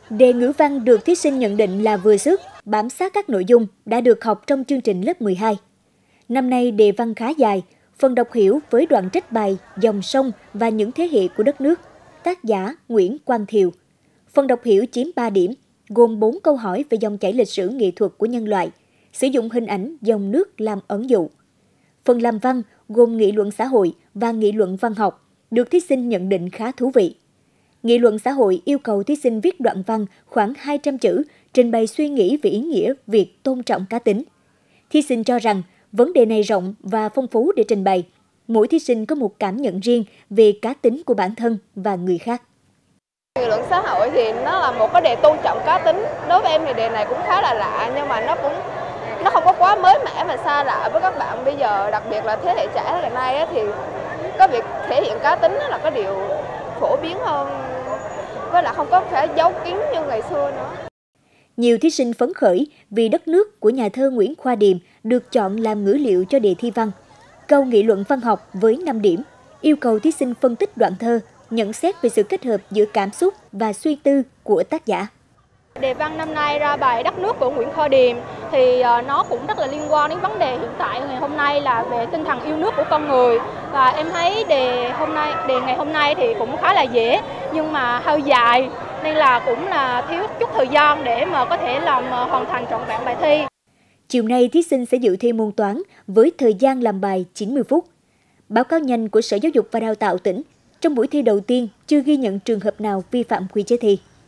Đề ngữ văn được thí sinh nhận định là vừa sức, bám sát các nội dung đã được học trong chương trình lớp 12. Năm nay đề văn khá dài, phần đọc hiểu với đoạn trích bài Dòng sông và những thế hệ của đất nước, tác giả Nguyễn Quang Thiều. Phần đọc hiểu chiếm 3 điểm, gồm 4 câu hỏi về dòng chảy lịch sử nghệ thuật của nhân loại, sử dụng hình ảnh dòng nước làm ẩn dụ. Phần làm văn gồm nghị luận xã hội và nghị luận văn học, được thí sinh nhận định khá thú vị. Nghị luận xã hội yêu cầu thí sinh viết đoạn văn khoảng 200 chữ, trình bày suy nghĩ về ý nghĩa việc tôn trọng cá tính. Thí sinh cho rằng vấn đề này rộng và phong phú để trình bày. Mỗi thí sinh có một cảm nhận riêng về cá tính của bản thân và người khác. Nghị luận xã hội thì nó là một cái đề tôn trọng cá tính. Đối với em thì đề này cũng khá là lạ, nhưng mà nó không có quá mới mẻ mà xa lạ với các bạn bây giờ, đặc biệt là thế hệ trẻ ngày nay thì cái việc thể hiện cá tính là cái điều phổ biến hơn, với lại không có phải giấu kín như ngày xưa nữa. Nhiều thí sinh phấn khởi vì đất nước của nhà thơ Nguyễn Khoa Điềm được chọn làm ngữ liệu cho đề thi văn. Câu nghị luận văn học với 5 điểm, yêu cầu thí sinh phân tích đoạn thơ, nhận xét về sự kết hợp giữa cảm xúc và suy tư của tác giả. Đề văn năm nay ra bài Đất nước của Nguyễn Khoa Điềm thì nó cũng rất là liên quan đến vấn đề hiện tại ngày hôm nay là về tinh thần yêu nước của con người. Và em thấy đề ngày hôm nay thì cũng khá là dễ nhưng mà hơi dài, nên là cũng là thiếu chút thời gian để mà có thể làm hoàn thành trọn vẹn bài thi. Chiều nay thí sinh sẽ dự thi môn toán với thời gian làm bài 90 phút. Báo cáo nhanh của Sở Giáo dục và Đào tạo tỉnh, trong buổi thi đầu tiên chưa ghi nhận trường hợp nào vi phạm quy chế thi.